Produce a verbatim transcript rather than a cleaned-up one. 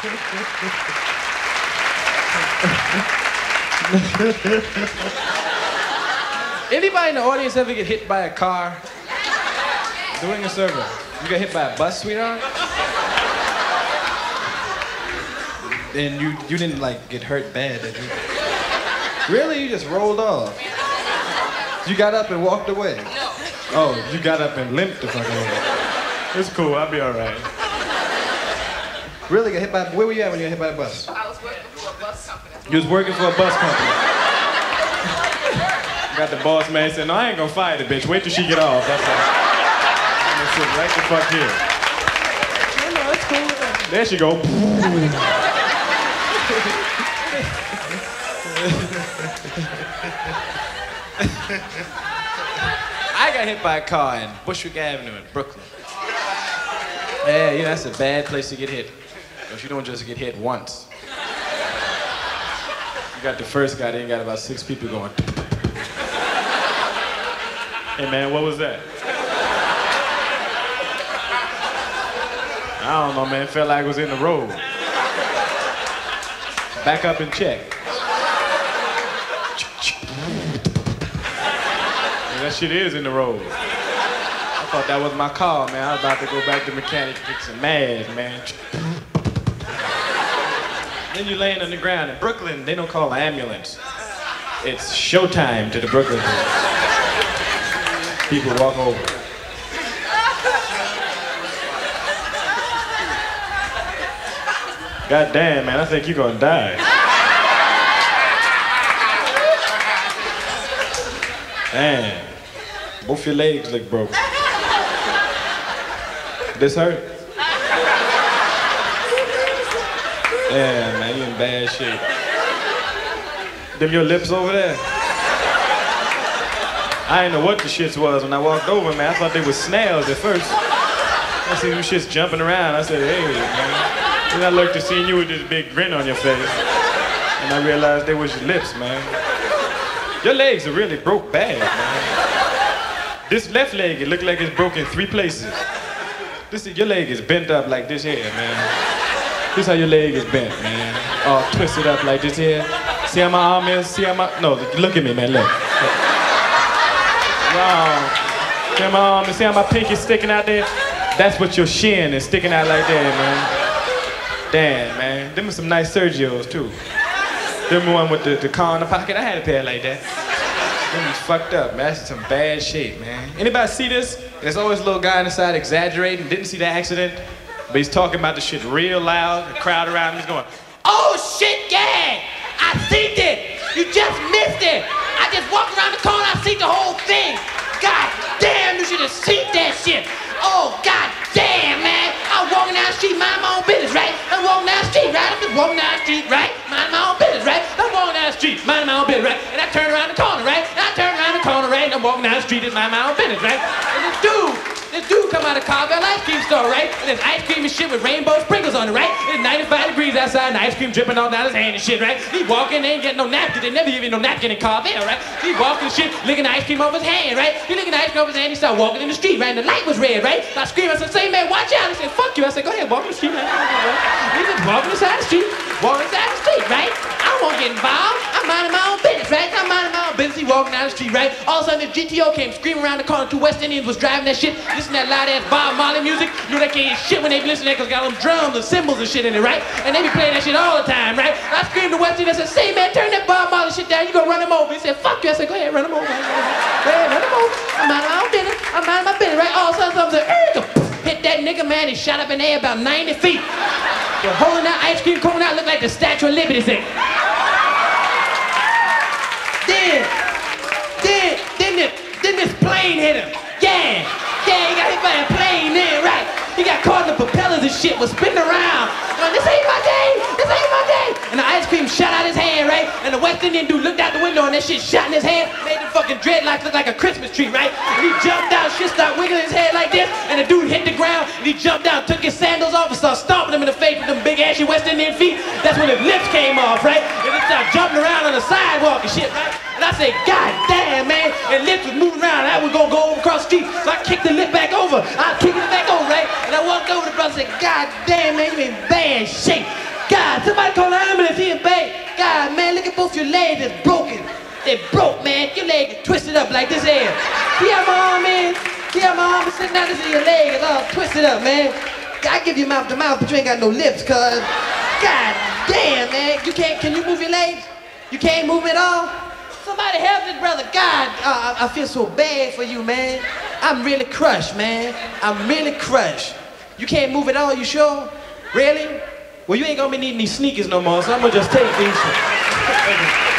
Anybody in the audience ever get hit by a car doing a service? You got hit by a bus, sweetheart? And you, you didn't like get hurt bad, did you? Really? You just rolled off? You got up and walked away? No. Oh, you got up and limped the fuck away. It's cool, I'll be all right. Really got hit by, where were you at when you got hit by a bus? I was working for a bus company. You was working for a bus company. Got the boss man saying, no, I ain't gonna fire the bitch. Wait till she get off, that's all. I'm gonna sit right the fuck here. No, no, it's cool. There she go. I got hit by a car in Bushwick Avenue in Brooklyn. Yeah, you know, that's a bad place to get hit. Because you don't just get hit once. You got the first guy, then you got about six people going. Hey man, what was that? I don't know, man. Felt like it was in the road. Back up and check. Yeah, that shit is in the road. I thought that was my car, man. I was about to go back to the mechanic and fix some mad, man. Then you laying on the ground. In Brooklyn, they don't call an ambulance. It's showtime to the Brooklyn. People walk over. God damn, man, I think you're gonna die. Damn. Both your legs look broken. This hurt? Damn, man, you in bad shape. Them your lips over there? I didn't know what the shits was when I walked over, man. I thought they were snails at first. I see them shits jumping around. I said, hey, man. Then I looked to see you with this big grin on your face. And I realized they was your lips, man. Your legs are really broke bad, man. This left leg, it looked like it's broke in three places. This, your leg is bent up like this here, man. This how your leg is bent, man. All twisted up like this here. See how my arm is? See how my... No, look at me, man, look. Wow. See how my arm is? See how my pinky's sticking out there? That's what your shin is sticking out like that, man. Damn, man. Them are some nice Sergios, too. Them one with the, the car in the pocket. I had a pair like that. Them was fucked up, man. That's in some bad shape, man. Anybody see this? There's always a little guy on the side exaggerating. Didn't see the accident, but he's talking about the shit real loud. The crowd around him is going, oh, shit, gang! I seen it! You just missed it! I just walked around the corner, I seen the whole thing! God damn, you should have seen that shit! Oh, god damn, man! I'm walking down the street, minding my own business, right? I'm walking down the street, right? I'm just walking down the street, right? Minding my own business, right? I'm walking down the street, minding my own business, right? And I turn around the corner, right? And I turn around the corner, right? And I'm walking down the street, just minding my own business, right? And this dude, this dude come out of Carvel ice cream store, right? And there's ice cream and shit with rainbow sprinkles on it, right? It's ninety-five degrees outside and ice cream dripping all down his hand and shit, right? He walking, they ain't getting no napkin. They never give you no napkin in Carvel, right? He walking shit, licking the ice cream off his hand, right? He licking the ice cream off his hand, he started walking in the street, right? And the light was red, right? So I screamed, I said, say, man, watch out. He said, fuck you. I said, go ahead, walk in the street, man. He just walking inside the street, walking inside the street, right? I don't want to get involved. I'm minding my own business, right? I'm minding my own business. He walking down the street, right? All of a sudden, the G T O came screaming around the corner. Two West Indians was driving that shit, listening to that loud ass Bob Marley music. You know they can't hear shit when they be listening to that because got them drums and cymbals and shit in it, right? And they be playing that shit all the time, right? I screamed to West Indian. I said, say, man, turn that Bob Marley shit down. You gonna run him over. He said, fuck you. I said, go ahead, run him over. Go ahead, run him over. I'm minding my own business. I'm minding my business, right? All of a sudden, something said, hit that nigga, man. He shot up in the air about ninety feet. You're holding that ice cream cone out, look like the Statue of Liberty thing. Then, then, then this, then this plane hit him. Yeah, yeah, he got hit by a plane then, right? He got caught in the propellers and shit, was spinning around. Going, this ain't my day, this ain't my day. And the ice cream shot out his hand, right? And the West Indian dude looked out the window and that shit shot in his hand, made the fucking dreadlocks look like a Christmas tree, right? And he jumped out, shit started wiggling his head like this, and the dude hit the ground, and he jumped out, took his sandals off, and started stomping him in the face with them big ashy West Indian feet. That's when his lips came off, right? And he started jumping around on the sidewalk and shit, right? And I said, God damn, man. And lips was moving around. I was gonna go over across the street. So I kicked the lip back over. I kicked it back over, right? And I walked over to brother said, God damn, man, you in bad shape. God, somebody call the ambulance, he in bad. God, man, look at both your legs, it's broken. They broke, man. Your leg is twisted up like this here. See how my arm is? See how my arm is sitting down? This is your leg. It's all twisted up, man. I give you mouth to mouth, but you ain't got no lips, cuz. God damn, man. You can't, can you move your legs? You can't move at all? Somebody help this brother. God, uh, I, I feel so bad for you, man. I'm really crushed, man. I'm really crushed. You can't move at all, you sure? Really? Well, you ain't gonna be needing these sneakers no more, so I'm gonna just take these.